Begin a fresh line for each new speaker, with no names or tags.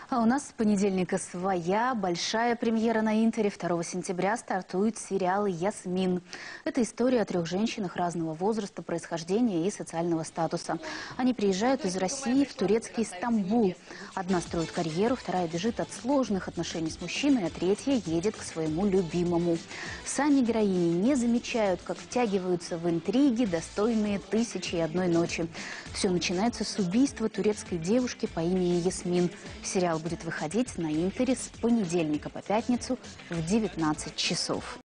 А у нас с понедельника своя большая премьера на Интере. 2 сентября стартует сериал «Ясмин». Это история о 3 женщинах разного возраста, происхождения и социального статуса. Они приезжают из России в турецкий Стамбул. Одна строит карьеру, вторая бежит от сложных отношений с мужчиной, а третья едет к своему любимому. Сами героини не замечают, как втягиваются в интриги, достойные «1001 ночи». Все начинается с убийства турецкой девушки по имени Ясмин. Сериал будет выходить на Интере с понедельника по пятницу в 19 часов.